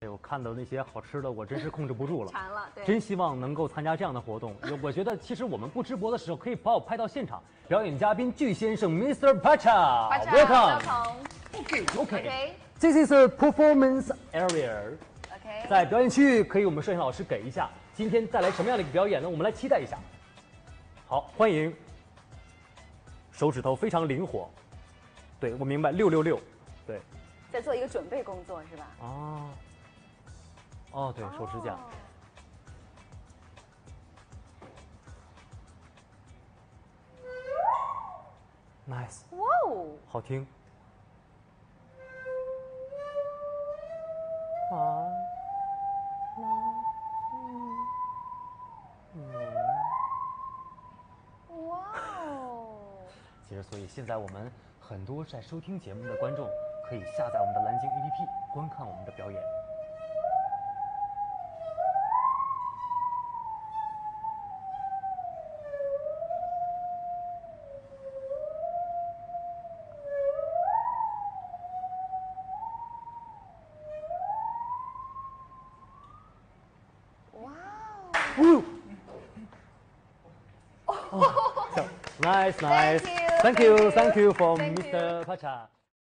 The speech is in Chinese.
哎，我看到那些好吃的，我真是控制不住了。 馋了，对。 真希望能够参加这样的活动。我觉得其实我们不直播的时候，可以把我拍到现场。表演嘉宾巨先生 Mr. Pacha，Welcome。OK。This is a performance area。 OK。 在表演区域，可以我们摄影老师给一下，今天带来什么样的一个表演呢？我们来期待一下。好，欢迎。手指头非常灵活。对，我明白，666。对。 在做一个准备工作是吧？ 哦。哦，对，手指甲。Nice。 哇哦， 好听。 哇哦！ 其实，所以现在我们很多在收听节目的观众可以下载我们的蓝鲸 APP 观看我们的表演。 哇哦！Nice, nice. Thank you Thank you for Mr. Pacha.